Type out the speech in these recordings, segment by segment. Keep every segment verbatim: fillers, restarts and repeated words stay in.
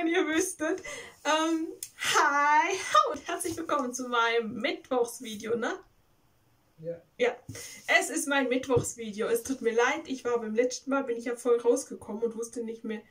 wenn ihr wüsstet. Ähm, hi und herzlich willkommen zu meinem Mittwochsvideo, ne? Ja. Ja, es ist mein Mittwochsvideo. Es tut mir leid, ich war beim letzten Mal, bin ich ja voll rausgekommen und wusste nicht mehr.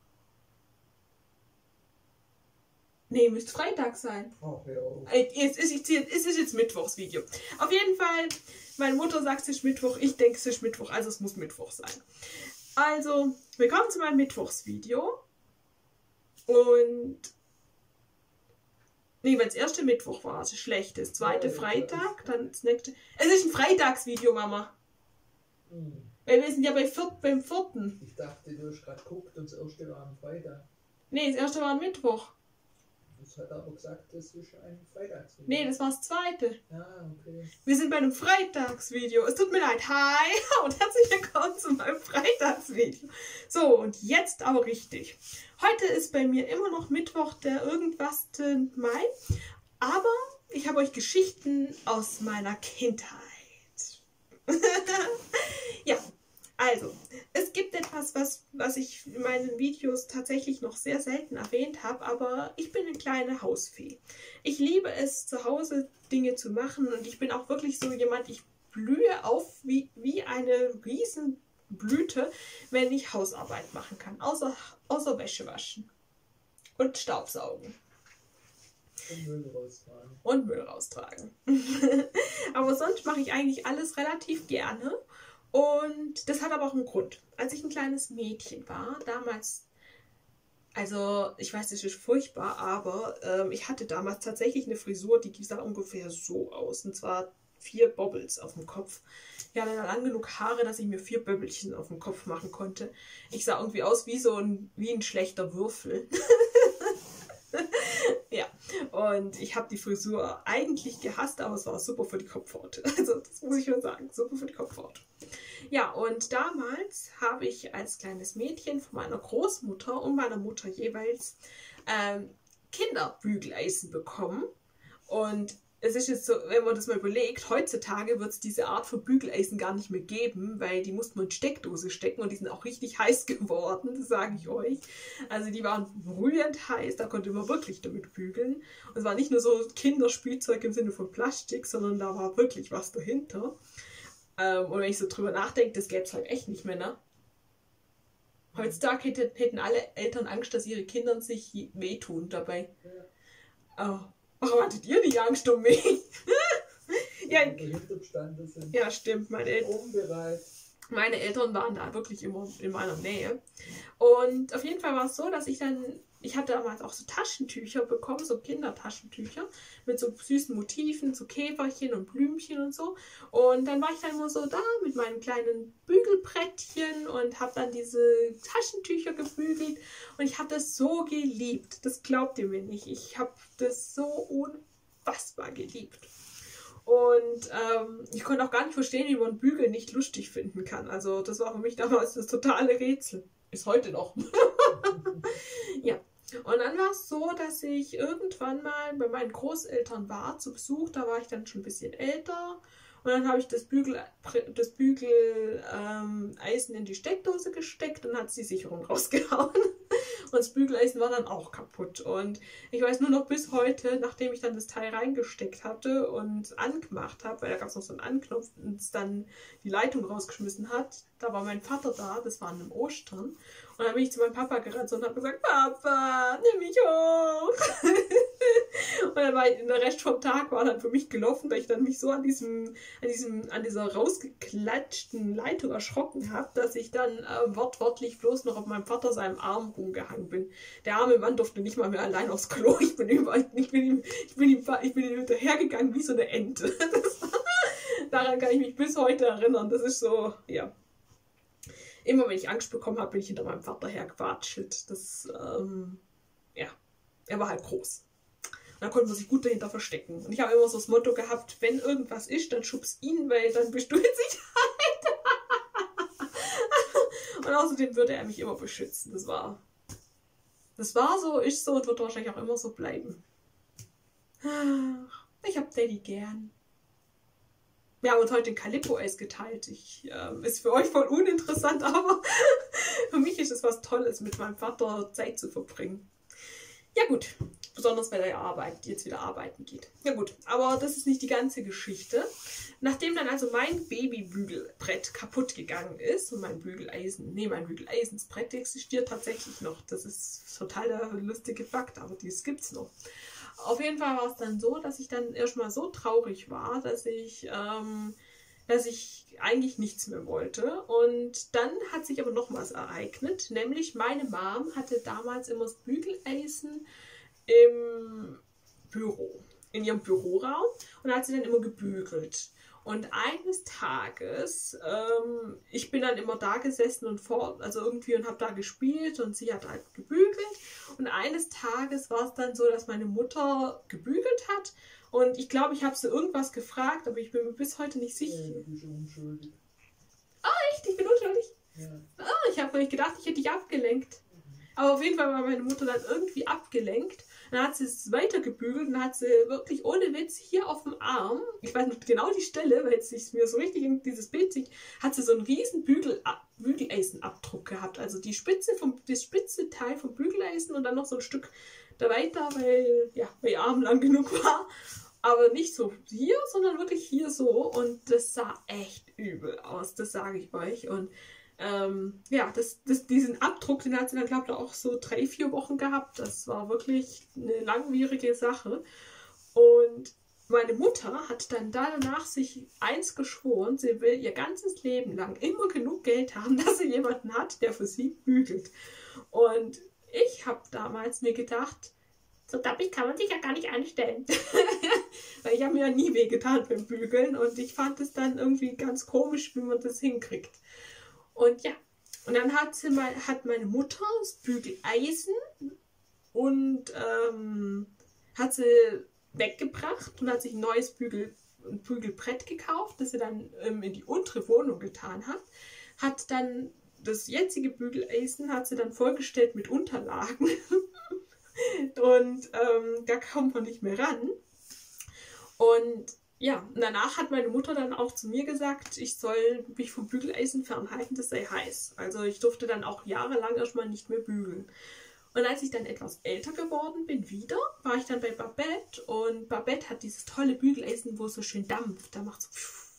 Nee, müsste Freitag sein. Ach, ja. Es ist, ich ziehe, es ist jetzt Mittwochsvideo. Auf jeden Fall, meine Mutter sagt, es ist Mittwoch, ich denke, es ist Mittwoch, also es muss Mittwoch sein. Also, willkommen zu meinem Mittwochsvideo. Und nee, weil das erste Mittwoch war, das schlecht. Das zweite Ja, ja, Freitag, dann das nächste. Es ist ein Freitagsvideo, Mama. Hm. Weil wir sind ja bei viert, beim vierten. Ich dachte, du hast gerade geguckt und das erste war am Freitag. Nee, das erste war ein Mittwoch. Das hat aber gesagt, das ist ein Freitagsvideo. Nee, das war das zweite. Ah, okay. Wir sind bei einem Freitagsvideo. Es tut mir leid. Hi und herzlich willkommen zu meinem Freitagsvideo. So, und jetzt aber richtig. Heute ist bei mir immer noch Mittwoch, der irgendwas Mai. Aber ich habe euch Geschichten aus meiner Kindheit. Ja, also, es gibt etwas, was, was ich in meinen Videos tatsächlich noch sehr selten erwähnt habe, aber ich bin eine kleine Hausfee. Ich liebe es, zu Hause Dinge zu machen und ich bin auch wirklich so jemand, ich blühe auf wie, wie eine Riesenblüte, wenn ich Hausarbeit machen kann, außer, außer Wäsche waschen und Staubsaugen. Und Müll raustragen. Und Müll raustragen. Aber sonst mache ich eigentlich alles relativ gerne. Und das hat aber auch einen Grund. Als ich ein kleines Mädchen war, damals, also ich weiß, das ist furchtbar, aber ähm, ich hatte damals tatsächlich eine Frisur, die sah ungefähr so aus. Und zwar vier Bobbles auf dem Kopf. Ich hatte dann lang genug Haare, dass ich mir vier Böbbelchen auf dem Kopf machen konnte. Ich sah irgendwie aus wie so ein, wie ein schlechter Würfel. Ja, und ich habe die Frisur eigentlich gehasst, aber es war super für die Kopfhaut. Also das muss ich schon sagen, super für die Kopfhaut. Ja, und damals habe ich als kleines Mädchen von meiner Großmutter und meiner Mutter jeweils ähm, Kinderbügeleisen bekommen. Und es ist jetzt so, wenn man das mal überlegt, heutzutage wird es diese Art von Bügeleisen gar nicht mehr geben, weil die mussten man in Steckdose stecken und die sind auch richtig heiß geworden, das sage ich euch. Also die waren brühend heiß, da konnte man wirklich damit bügeln. Und es war nicht nur so Kinderspielzeug im Sinne von Plastik, sondern da war wirklich was dahinter. Ähm, und wenn ich so drüber nachdenke, das gäbe es halt echt nicht mehr, ne? Heutzutage hätte, hätten alle Eltern Angst, dass ihre Kinder sich wehtun dabei. Ja. Oh. Warum hattet ihr nicht Angst um mich? Ja, sind ja, stimmt. Meine, El umbereit. meine Eltern waren da wirklich immer in meiner Nähe. Und auf jeden Fall war es so, dass ich dann, ich hatte damals auch so Taschentücher bekommen, so Kindertaschentücher mit so süßen Motiven, so Käferchen und Blümchen und so. Und dann war ich dann immer so da mit meinem kleinen Bügelbrettchen und habe dann diese Taschentücher gebügelt. Und ich habe das so geliebt. Das glaubt ihr mir nicht. Ich habe das so unfassbar geliebt. Und ähm, ich konnte auch gar nicht verstehen, wie man Bügeln nicht lustig finden kann. Also das war für mich damals das totale Rätsel. Ist heute noch. Ja. Und dann war es so, dass ich irgendwann mal bei meinen Großeltern war zu Besuch. Da war ich dann schon ein bisschen älter. Und dann habe ich das Bügel, das Bügeleisen ähm, in die Steckdose gesteckt und hat die Sicherung rausgehauen. Und das Bügeleisen war dann auch kaputt. Und ich weiß nur noch bis heute, nachdem ich dann das Teil reingesteckt hatte und angemacht habe, weil da gab es noch so einen Anknopf und es dann die Leitung rausgeschmissen hat, da war mein Vater da, das war an einem Ostern. Und dann bin ich zu meinem Papa gerannt und habe gesagt, Papa, nimm mich hoch. Und dann war ich, der Rest vom Tag war dann für mich gelaufen, weil ich dann mich so an diesem, an diesem, an dieser rausgeklatschten Leitung erschrocken habe, dass ich dann äh, wortwörtlich bloß noch auf meinem Vater seinem Arm rumgehangen bin. Der arme Mann durfte nicht mal mehr allein aufs Klo. Ich bin überall, ich bin ihm, ich bin ihm, ich bin ihm hinterhergegangen wie so eine Ente. Das, daran kann ich mich bis heute erinnern. Das ist so, ja. Immer wenn ich Angst bekommen habe, bin ich hinter meinem Vater hergewatschelt. Das, ähm, ja, er war halt groß. Und dann konnte man sich gut dahinter verstecken. Und ich habe immer so das Motto gehabt, wenn irgendwas ist, dann schubst ihn, weil dann bist du in Sicherheit. Und außerdem würde er mich immer beschützen. Das war, das war so, ist so und wird wahrscheinlich auch immer so bleiben. Ich hab Daddy gern. Wir haben uns heute ein Calippo-Eis geteilt. Ich, äh, ist für euch voll uninteressant, aber für mich ist es was Tolles, mit meinem Vater Zeit zu verbringen. Ja gut, besonders weil er ja arbeitet, jetzt wieder arbeiten geht. Ja gut, aber das ist nicht die ganze Geschichte. Nachdem dann also mein Babybügelbrett kaputt gegangen ist und mein Bügeleisen, nee, mein Bügeleisensbrett existiert tatsächlich noch. Das ist total der lustige Fakt, aber dies gibt's noch. Auf jeden Fall war es dann so, dass ich dann erstmal so traurig war, dass ich, ähm, dass ich eigentlich nichts mehr wollte. Und dann hat sich aber noch was ereignet, nämlich meine Mom hatte damals immer das Bügeleisen im Büro, in ihrem Büroraum, und da hat sie dann immer gebügelt. Und eines Tages, ähm, ich bin dann immer da gesessen und vor, also irgendwie und habe da gespielt und sie hat halt gebügelt. Und eines Tages war es dann so, dass meine Mutter gebügelt hat. Und ich glaube, ich habe sie irgendwas gefragt, aber ich bin mir bis heute nicht sicher. Ja, du bist unschuldig. Ah, echt? Ich bin unschuldig? Ja. Ah, ich habe gedacht, ich hätte dich abgelenkt. Aber auf jeden Fall war meine Mutter dann irgendwie abgelenkt. Dann hat sie es weiter gebügelt und dann hat sie wirklich ohne Witz hier auf dem Arm, ich weiß noch genau die Stelle, weil es sich mir so richtig in dieses Bild sieht, hat sie so einen riesen Bügel, Bügeleisenabdruck gehabt. Also die Spitze vom, das spitze Teil vom Bügeleisen und dann noch so ein Stück da weiter, weil, ja, weil ihr Arm lang genug war. Aber nicht so hier, sondern wirklich hier so. Und das sah echt übel aus, das sage ich euch. Und ähm, ja, das, das, diesen Abdruck, den hat sie dann, glaube ich, auch so drei, vier Wochen gehabt. Das war wirklich eine langwierige Sache. Und meine Mutter hat dann danach sich eins geschworen, sie will ihr ganzes Leben lang immer genug Geld haben, dass sie jemanden hat, der für sie bügelt. Und ich habe damals mir gedacht, so dappig kann man sich ja gar nicht anstellen. Weil ich habe mir ja nie wehgetan beim Bügeln und ich fand es dann irgendwie ganz komisch, wie man das hinkriegt. Und ja, und dann hat, sie mal, hat meine Mutter das Bügeleisen und ähm, hat sie weggebracht und hat sich ein neues Bügel, ein Bügelbrett gekauft, das sie dann ähm, in die untere Wohnung getan hat. Hat dann das jetzige Bügeleisen hat sie dann vollgestellt mit Unterlagen. Und ähm, da kommt man nicht mehr ran. Und ja, danach hat meine Mutter dann auch zu mir gesagt, ich soll mich vom Bügeleisen fernhalten, das sei heiß. Also ich durfte dann auch jahrelang erstmal nicht mehr bügeln. Und als ich dann etwas älter geworden bin, wieder, war ich dann bei Babette. Und Babette hat dieses tolle Bügeleisen, wo es so schön dampft. Da macht so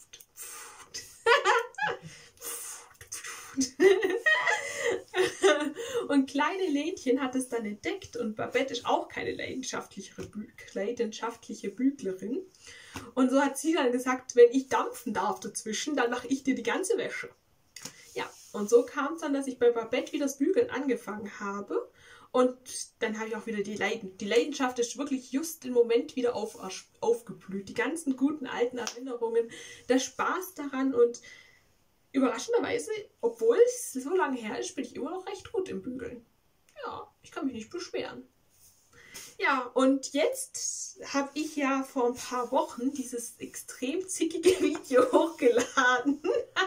und kleine Lenchen hat es dann entdeckt und Babette ist auch keine leidenschaftliche, Bü leidenschaftliche Büglerin. Und so hat sie dann gesagt, wenn ich dampfen darf dazwischen, dann mache ich dir die ganze Wäsche. Ja, und so kam es dann, dass ich bei Babette wieder das Bügeln angefangen habe. Und dann habe ich auch wieder die Leidenschaft. Die Leidenschaft ist wirklich just im Moment wieder auf, aufgeblüht. Die ganzen guten alten Erinnerungen, der Spaß daran und überraschenderweise, obwohl es so lange her ist, bin ich immer noch recht gut im Bügeln. Ja, ich kann mich nicht beschweren. Ja, und jetzt habe ich ja vor ein paar Wochen dieses extrem zickige Video hochgeladen,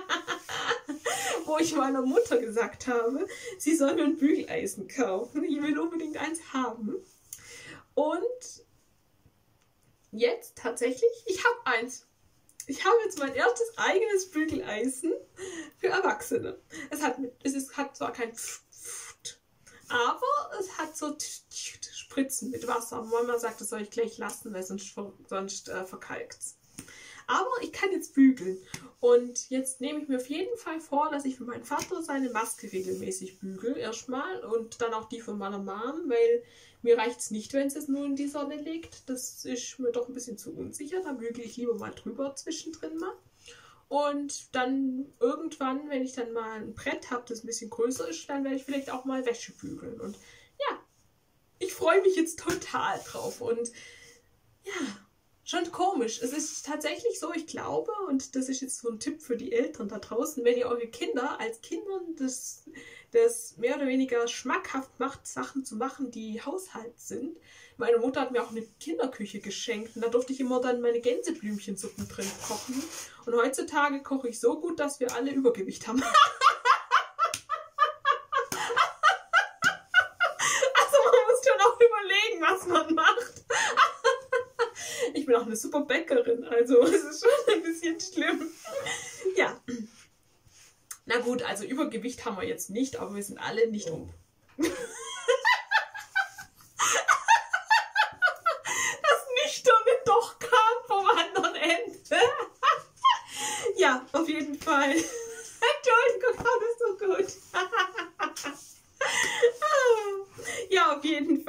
wo ich meiner Mutter gesagt habe, sie soll mir ein Bügeleisen kaufen. Ich will unbedingt eins haben. Und jetzt tatsächlich, ich habe eins. Ich habe jetzt mein erstes eigenes Bügeleisen für Erwachsene. Es hat, es ist, hat zwar kein Pft, aber es hat so Spritzen mit Wasser. Mama sagt, das soll ich gleich lassen, weil sonst, sonst äh, verkalkt es. Aber ich kann jetzt bügeln. Und jetzt nehme ich mir auf jeden Fall vor, dass ich für meinen Vater seine Maske regelmäßig bügel. Erstmal und dann auch die von meiner Mom, weil mir reicht es nicht, wenn es nur in die Sonne liegt. Das ist mir doch ein bisschen zu unsicher. Da bügele ich lieber mal drüber zwischendrin mal. Und dann irgendwann, wenn ich dann mal ein Brett habe, das ein bisschen größer ist, dann werde ich vielleicht auch mal Wäsche bügeln. Und ja, ich freue mich jetzt total drauf. Und ja, schon komisch. Es ist tatsächlich so, ich glaube, und das ist jetzt so ein Tipp für die Eltern da draußen, wenn ihr eure Kinder als Kindern das, das mehr oder weniger schmackhaft macht, Sachen zu machen, die Haushalt sind. Meine Mutter hat mir auch eine Kinderküche geschenkt und da durfte ich immer dann meine Gänseblümchensuppen drin kochen. Und heutzutage koche ich so gut, dass wir alle Übergewicht haben. Also man muss schon auch überlegen, was man macht. Ich bin auch eine super Bäckerin, also es ist schon ein bisschen schlimm. Ja. Na gut, also Übergewicht haben wir jetzt nicht, aber wir sind alle nicht um.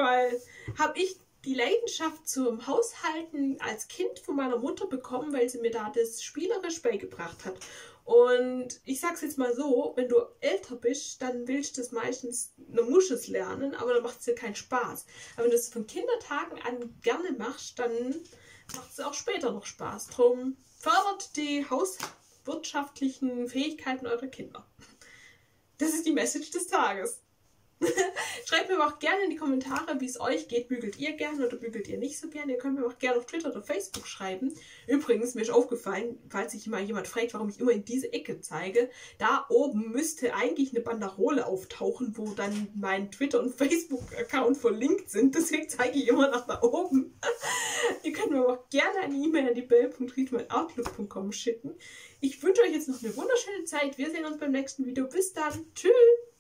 Fall habe ich die Leidenschaft zum Haushalten als Kind von meiner Mutter bekommen, weil sie mir da das spielerisch beigebracht hat. Und ich sag's jetzt mal so, wenn du älter bist, dann willst du das meistens, du musst es lernen, aber dann macht es dir keinen Spaß. Aber wenn du es von Kindertagen an gerne machst, dann macht es auch später noch Spaß. Drum fördert die hauswirtschaftlichen Fähigkeiten eurer Kinder. Das ist die Message des Tages. Schreibt mir auch gerne in die Kommentare, wie es euch geht. Bügelt ihr gerne oder bügelt ihr nicht so gerne? Ihr könnt mir auch gerne auf Twitter oder Facebook schreiben. Übrigens, mir ist aufgefallen, falls sich mal jemand fragt, warum ich immer in diese Ecke zeige, da oben müsste eigentlich eine Banderole auftauchen, wo dann mein Twitter- und Facebook-Account verlinkt sind. Deswegen zeige ich immer nach da oben. Ihr könnt mir auch gerne eine E-Mail an die bell punkt riedmann at outlook punkt com schicken. Ich wünsche euch jetzt noch eine wunderschöne Zeit. Wir sehen uns beim nächsten Video. Bis dann. Tschüss.